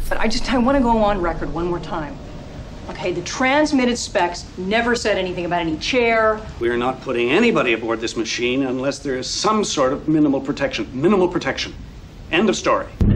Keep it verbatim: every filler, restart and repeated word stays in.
But I just, I want to go on record one more time. Okay, the transmitted specs never said anything about any chair. We're not putting anybody aboard this machine unless there is some sort of minimal protection. Minimal protection. End of story.